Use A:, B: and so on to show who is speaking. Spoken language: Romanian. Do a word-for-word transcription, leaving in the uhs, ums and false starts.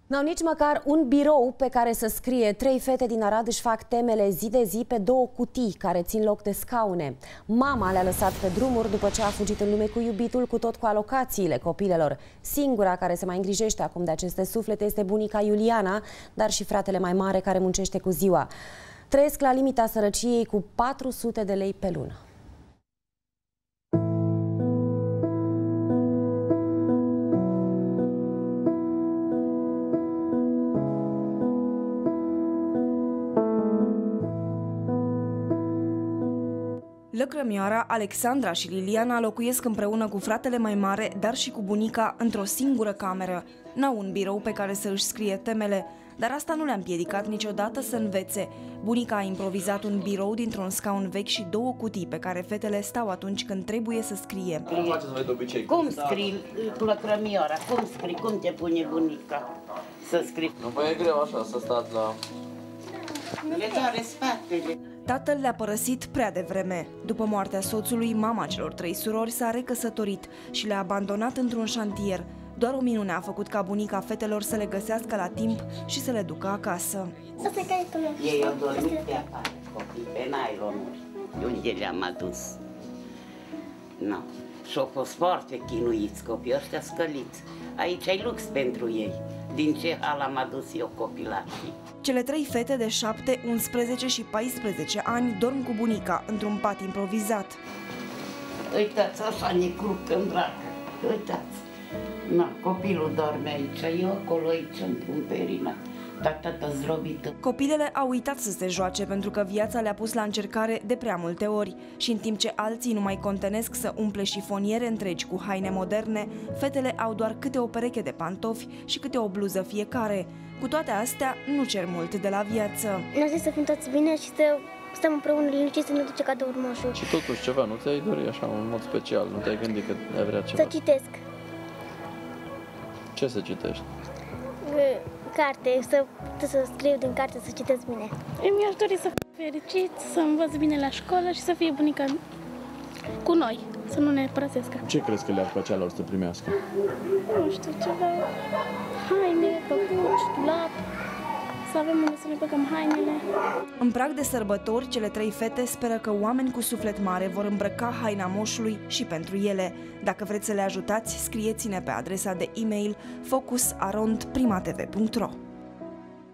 A: N-au nici măcar un birou pe care să scrie. Trei fete din Arad își fac temele zi de zi pe două cutii care țin loc de scaune. Mama le-a lăsat pe drumuri după ce a fugit în lume cu iubitul, cu tot cu alocațiile copilelor. Singura care se mai îngrijește acum de aceste suflete este bunica Iuliana, dar și fratele mai mare care muncește cu ziua. Trăiesc la limita sărăciei cu patru sute de lei pe lună.
B: Lăcrămioara, Alexandra și Liliana locuiesc împreună cu fratele mai mare, dar și cu bunica, într-o singură cameră. N-au un birou pe care să își scrie temele, dar asta nu le-a împiedicat niciodată să învețe. Bunica a improvizat un birou dintr-un scaun vechi și două cutii pe care fetele stau atunci când trebuie să scrie.
C: Cum faceți voi de obicei?
D: Cum scrii, Lăcrămioara? Cum scrii? Cum te pune bunica să scrii?
C: Nu vă e greu așa să stați la...
D: Le doare spatele.
B: Tatăl le-a părăsit prea devreme. După moartea soțului, mama celor trei surori s-a recăsătorit și le-a abandonat într-un șantier. Doar o minune a făcut ca bunica fetelor să le găsească la timp și să le ducă acasă.
D: Ei au dormit pe afară, copii, pe nylonuri. Unde le-am adus? Nu. Și-au fost foarte chinuiți copii, ăștia scăliți. Aici ai lux pentru ei. Din ce hal am adus eu copilașii.
B: Cele trei fete de șapte, unsprezece și paisprezece ani dorm cu bunica într-un pat improvizat.
D: Uitați, așa ne cruc în bracă. Uitați. Na, copilul dorme aici, eu acolo aici, într-un perinat. Tata zdrobită.
B: Copilele au uitat să se joace pentru că viața le-a pus la încercare de prea multe ori. Și în timp ce alții nu mai contenesc să umple șifoniere întregi cu haine moderne, fetele au doar câte o pereche de pantofi și câte o bluză fiecare. Cu toate astea, nu cer mult de la viață.
E: Ne-a zis să fim toți bine și să stăm împreună liniștiți să ne duce cadouri moșul.
C: Și totuși ceva, nu ți-ai dori așa, în mod special? Nu te-ai gândit că ai vrea ceva?
E: Să citesc.
C: Ce să citești?
E: Carte, să, să scriu din carte, să citesc bine.
F: Eu mi-aș dori să fiu fericit, să învăț bine la școală și să fie bunica cu noi, să nu ne părăsească.
C: Ce crezi că le-ar plăcea lor să primească?
F: Nu știu, ceva, haine, păpuci, dulap, să avem unde să ne băgăm hainele.
B: În prag de sărbători, cele trei fete speră că oameni cu suflet mare vor îmbrăca haina moșului și pentru ele. Dacă vreți să le ajutați, scrieți-ne pe adresa de e-mail focus arond prima t v punct ro.